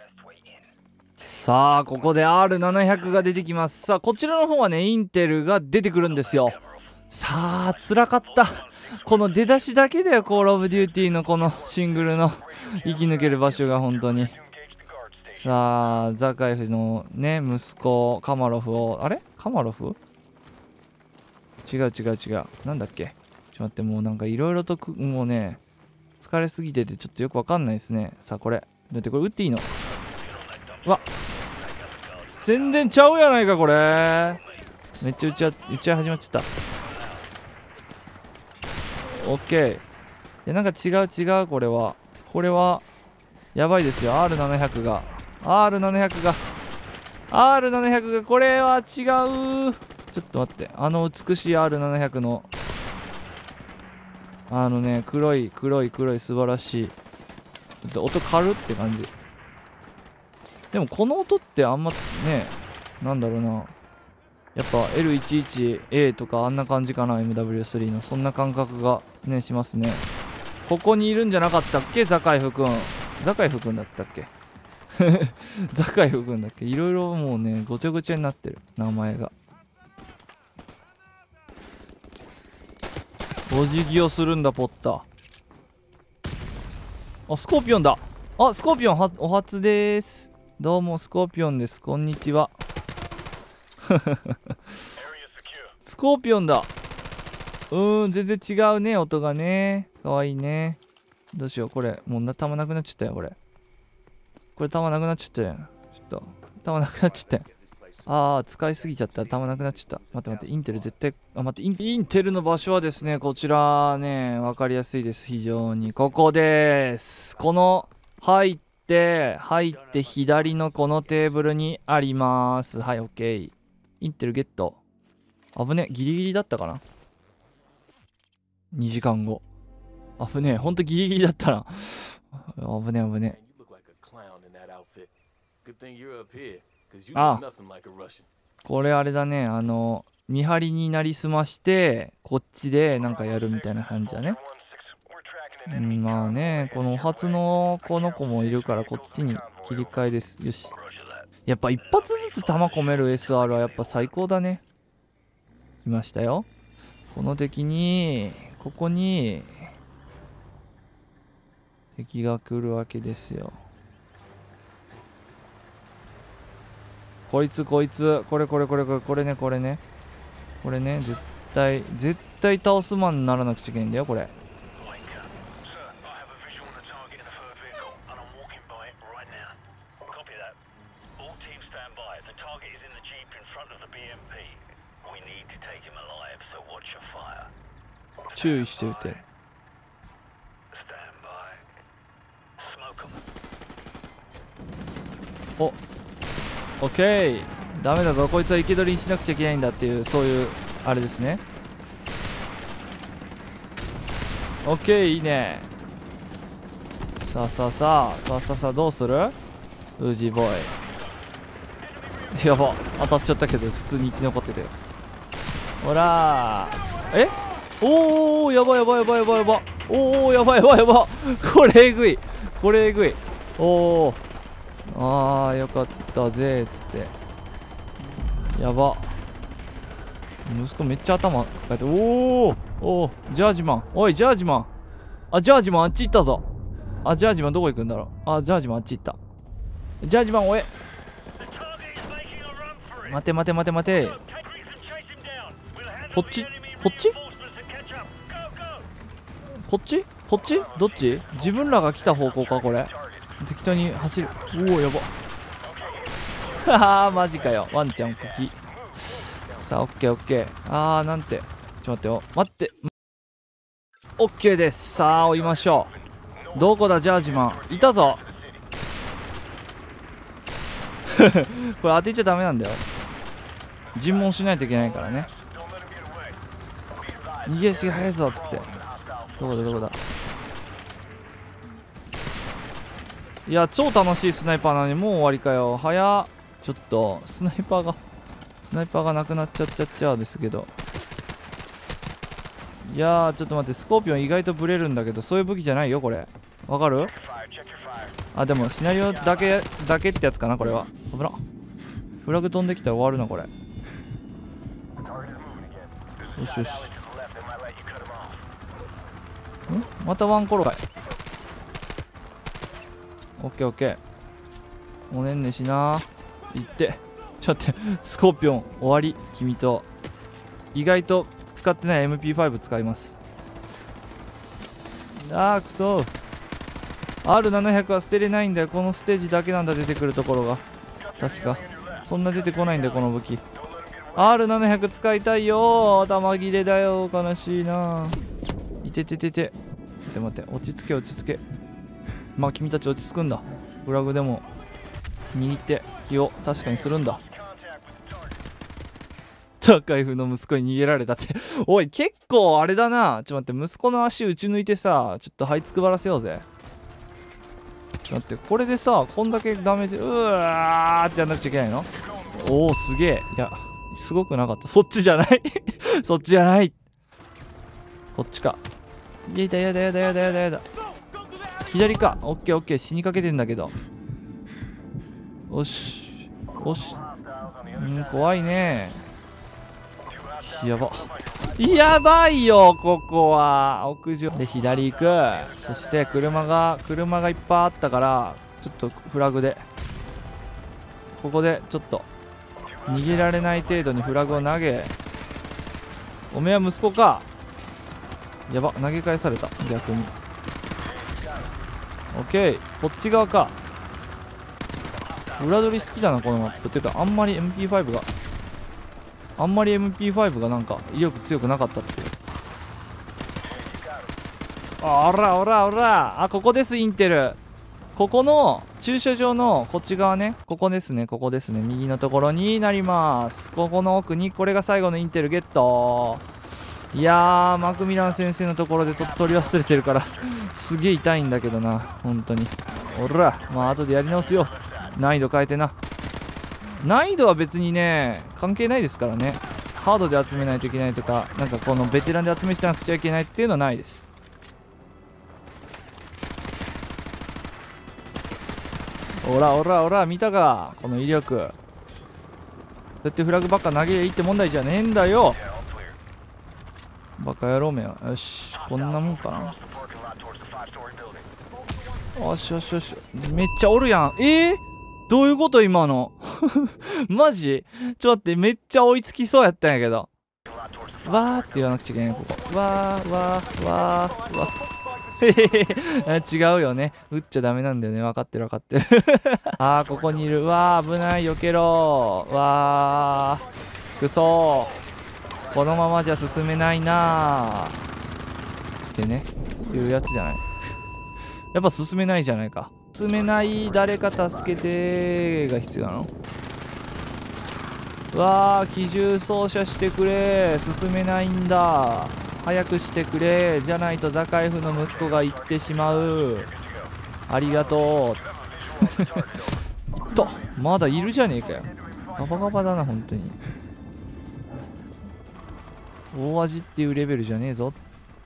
さあここで R700 が出てきます。さあこちらの方はねインテルが出てくるんですよ。さあ辛かった。この出だしだけだよ、コールオブデューティーのこのシングルの生き抜ける場所が本当に。さあザカエフのね息子カマロフを、あれカマロフ、違うなんだっけ、ちょっと待って、もうなんかいろいろともうね疲れすぎててちょっとよくわかんないですね。さあこれだってこれ撃っていいの？うわ全然ちゃうやないかこれ。めっちゃ打ち合い始まっちゃった。オッケー。いやなんか違う、これはやばいですよ。 R700 がこれは違う。ちょっと待って、あの美しい R700 のね黒い素晴らしい。ちょっと音軽って感じ。でもこの音ってあんまね、なんだろうな、やっぱ L11A とかあんな感じかな。 MW3 のそんな感覚がねしますね。ここにいるんじゃなかったっけ、ザカイフくんだったっけザカイフくんだっけ。いろいろもうねごちゃごちゃになってる名前が。お辞儀をするんだポッター。あスコーピオンだ。あスコーピオンお初です。どうもスコーピオンです。こんにちはスコーピオンだ。全然違うね音がね。かわいいね。どうしよう、これもう弾なくなっちゃったよ。これ弾なくなっちゃったよ。ちょっと弾なくなっちゃったよ。使いすぎちゃった。弾なくなっちゃった。待ってインテル絶対、待ってインテルの場所はですねこちらね分かりやすいです。非常にここです。この入って左のこのテーブルにあります。はい OK。 インテルゲット。危ね、ギリギリだったかな。2時間後。危ねえ、ほんとギリギリだったな危ね。これあれだね、見張りになりすましてこっちでなんかやるみたいな感じだね。まあね、このお初のこの子もいるからこっちに切り替えです。よし、やっぱ一発ずつ弾込める SR はやっぱ最高だね。来ましたよ。この敵にここに敵が来るわけですよ。これね絶対倒すマンにならなくちゃいけないんだよこれ。注意して撃て。オッケー。ダメだぞこいつは生け捕りにしなくちゃいけないんだっていう、そういうあれですね。オッケー、いいね。さあどうするウージーボーイ。やば、当たっちゃったけど普通に生き残ってたよ。ほらおー、やば。おー、やば。これえぐい。おー、よかったぜっつって。やば、息子めっちゃ頭抱えて。おー、ジャージマン。ジャージマンあっち行ったぞ。ジャージマンどこ行くんだろう。ジャージマンあっち行った。ジャージマン待て。こっちどっち。自分らが来た方向かこれ。適当に走る。やばマジかよ、ワンちゃんコキ。さあオッケー。なんて、ちょっと待ってオッケーです。さあ追いましょう。どこだジャージマン。いたぞこれ当てちゃダメなんだよ。尋問しないといけないからね。逃げ足が速いぞっつって。どこだ。いや超楽しいスナイパーなのにもう終わりかよ。早っ。ちょっとスナイパーがなくなっちゃうですけど。いやちょっと待って、スコーピオン意外とブレるんだけど、そういう武器じゃないよこれ。わかる？ あ、でもシナリオだけってやつかな、これは。危な。フラグ飛んできたら終わるな、これ。よしよし。またワンコロかい。オッケーオッケー。おねんねしな。いって。ちょっと待って、スコーピオン終わり。君と意外と使ってない MP5 使います。あーくそ。 R700 は捨てれないんだよ。このステージだけなんだ、出てくるところが。確かそんな出てこないんだよ、この武器。 R700 使いたいよー。弾切れだよ、悲しいな。いてててて。待って待って、落ち着け落ち着け。まあ君たち落ち着くんだ。フラグでも握って気を確かにするんだ。ザカイフの息子に逃げられたっておい、結構あれだな。ちょっと待って、息子の足打ち抜いてさ、ちょっと這いつくばらせようぜ。ちょっと待って、これでさ、こんだけダメージうわーってやんなくちゃいけないの。おお、すげえ。いや、すごくなかった。そっちじゃないそっちじゃない。こっちか。やだやだやだやだやだやだ。左か。オッケーオッケー。死にかけてんだけど。おしおし。怖いね。やば。やばいよ、ここは。屋上で左行く。そして車がいっぱいあったから、ちょっとフラグでここでちょっと逃げられない程度にフラグを投げ。おめえは息子か。やば、投げ返された。逆にオッケー。こっち側か。裏取り好きだな、このマップ。てかあんまり MP5 がなんか威力強くなかったっていう。おらおらおら。あ、ここです、インテル。ここの駐車場のこっち側ね。ここですね、ここですね。右のところになります。ここの奥に、これが最後のインテルゲット。いやー、マクミラン先生のところで取り忘れてるからすげえ痛いんだけどな、本当に。おら、まあ後でやり直すよ。難易度変えてな。難易度は別にね、関係ないですからね。ハードで集めないといけないとか、なんかこのベテランで集めてなくちゃいけないっていうのはないです。おらおらおら、見たか、この威力。だってフラグばっか投げりゃいいって問題じゃねえんだよ。バカ野郎めよ。よし、こんなもんかな。よしよしよし。めっちゃおるやん。どういうこと今のマジちょっと待って、めっちゃ追いつきそうやったんやけど。わーって言わなくちゃいけない、ここ。わーわーわーわー違うよね。撃っちゃダメなんだよね。分かってる分かってるあー、ここにいる。わー、危ない。避けろ。わー、くそー。このままじゃ進めないなーってね、いうやつじゃない。やっぱ進めないじゃないか。進めない。誰か助けてが必要なの。わー、機銃操作してくれ。進めないんだ。早くしてくれ。じゃないとザカエフの息子が行ってしまう。ありがとうと、まだいるじゃねえかよ。ガバガバだな、本当に。大味っていうレベルじゃねえぞ。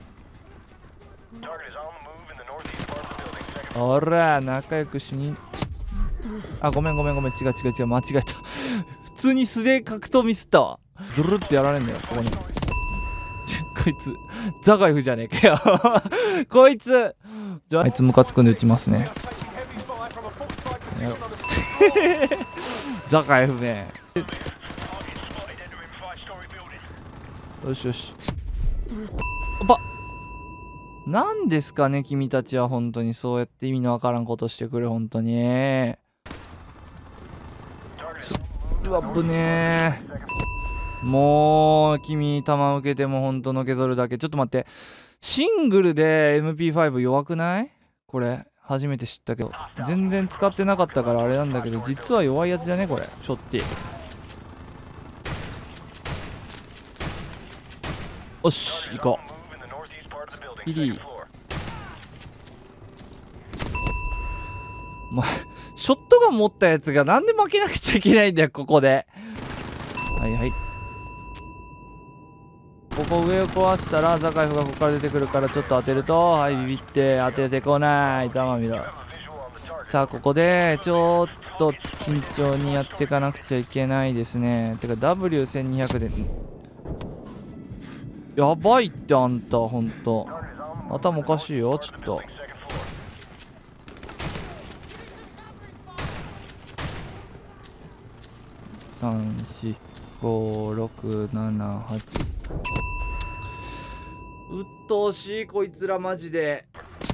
おら、仲良くしに。あ、ごめんごめんごめん。違う違う違う。間違えた。普通に素で格闘ミスったわ。ドルってやられんだよ、ここに。こいつ、ザカエフじゃねえかよ。こいつ。あいつムカつくんで撃ちますね。ザカエフめ。よしよし。ばなんですかね、君たちは。本当にそうやって意味のわからんことしてくる。本当にうわ、ぶねー。もう君弾受けても本当のけぞるだけ。ちょっと待って、シングルで MP5 弱くない？これ初めて知ったけど、全然使ってなかったからあれなんだけど、実は弱いやつじゃねこれ。ショッティ。よし、行こう。スピリー。お前ショットガン持ったやつがなんで負けなくちゃいけないんだよ、ここで。はいはい。ここ上を壊したらザカエフがここから出てくるから、ちょっと当てると、はい、ビビって当ててこない。弾見ろ。 さあここでちょっと慎重にやっていかなくちゃいけないですね。てか W1200 でやばいってあんたほんと頭おかしいよちょっと。34567うっとうしいこいつらマジで。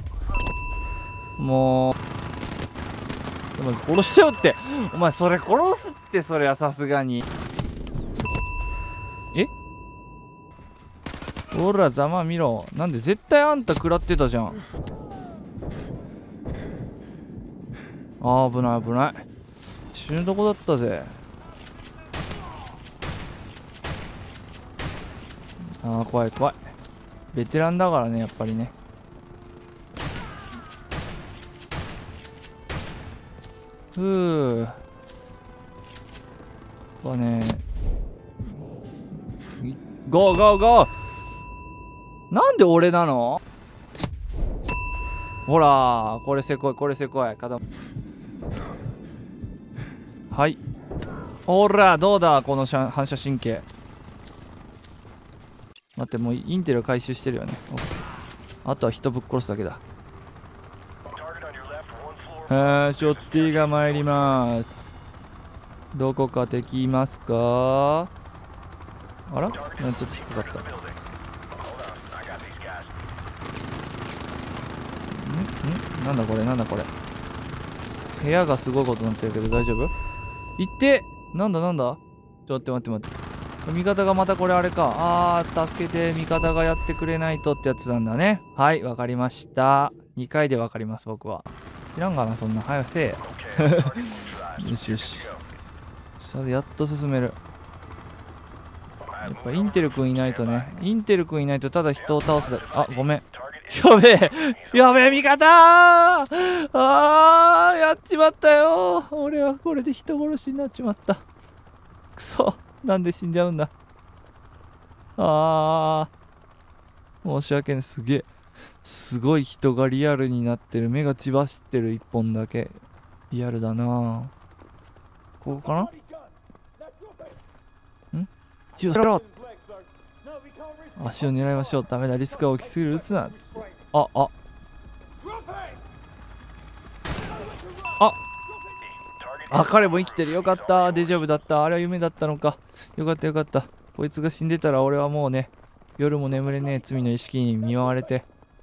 もうお前殺しちゃうって。お前それ殺すってそれはさすがに。えほらざま見ろ。なんで絶対あんた食らってたじゃん。あー危ない危ない。死ぬとこだったぜ。あー怖い怖い。ベテランだからねやっぱりね。ふうこれねゴーゴーゴー。なんで俺なの。ほらこれせこいこれせこい。はい。ほらどうだこの反射神経。待ってもうインテル回収してるよね。あとは人ぶっ殺すだけだ。ショッティが参ります。どこか敵いますか。あらちょっと引っかかった。なんだこれなんだこれ。部屋がすごいことになってるけど大丈夫。いってなんだなんだ。ちょっと待って待って。味方がまたこれあれか。助けて。味方がやってくれないとってやつなんだね。はいわかりました。2回でわかります僕は。知らんかなそんな。早くせえ。よしよし。さあやっと進める。やっぱインテル君いないとね。インテル君いないとただ人を倒すだけ。あごめん。やべえやべえ味方やっちまったよ。俺はこれで人殺しになっちまった。くそなんで死んじゃうんだ。申し訳ない。すげえすごい人がリアルになってる。目が血走ってる。一本だけリアルだな。ここかな。血をつけろ。足を狙いましょう。ダメだリスクが大きすぎる。撃つな。彼も生きてる。よかった。デジャブだった。あれは夢だったのか。よかったよかった。こいつが死んでたら俺はもうね夜も眠れねえ罪の意識に見舞われて。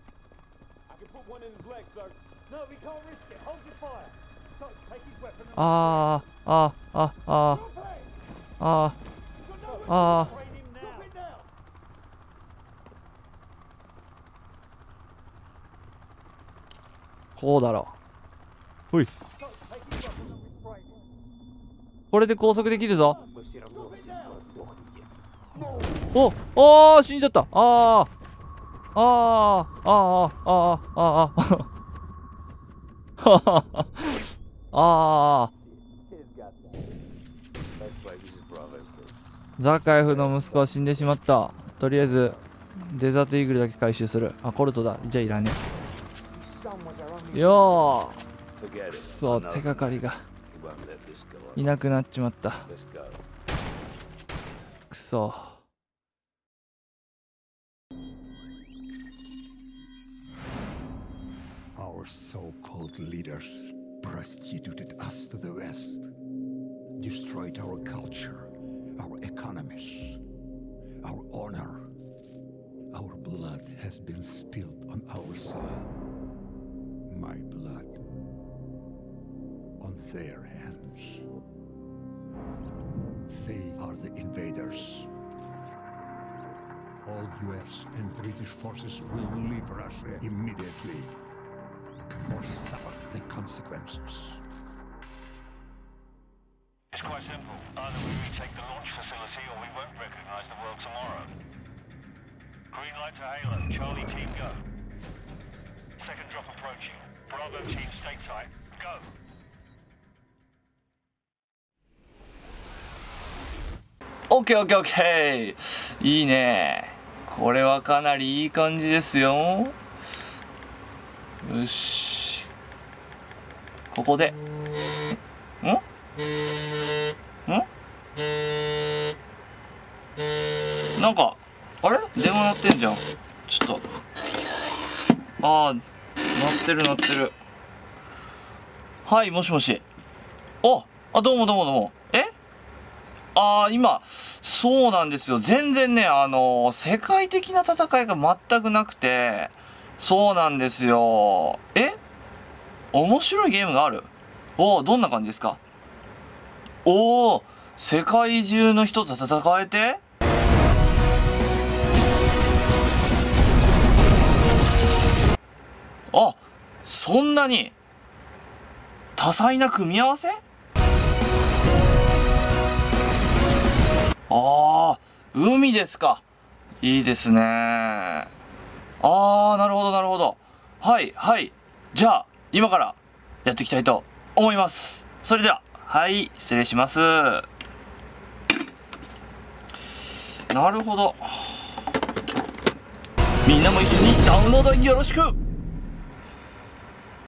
こうだろう。ほいこれで拘束できるぞ。死んじゃった。ザカエフの息子は死んでしまった。とりあえずデザートイーグルだけ回収する。コルトだ。じゃあいらねえ。よーくそ手がかりがいなくなっちまった。くそ。 Our so-called leaders prostituted us to the West, destroyed our culture, our economies, our honor. Our blood has been spilled on our soil. My blood on their hands. They are the invaders. All US and British forces will leave Russia immediately or suffer the consequences. It's quite simple. Either we retake the launch facility or we won't recognize the world tomorrow. Green light to Halo. Charlie team go. Second drop approaching. Bravo team stay tight. Go. OK いいね。これはかなりいい感じですよ。よしここでなんかあれ電話鳴ってんじゃん。ちょっと鳴ってる鳴ってる。はい、もしもし。どうもどうもどうも。今そうなんですよ。全然ね世界的な戦いが全くなくて、そうなんですよ。面白いゲームがある。どんな感じですか？世界中の人と戦えて、そんなに多彩な組み合わせ？海ですか。いいですね。なるほどなるほど。はいはい。じゃあ今からやっていきたいと思います。それでは、はい、失礼します。なるほど。みんなも一緒にダウンロードよろしく。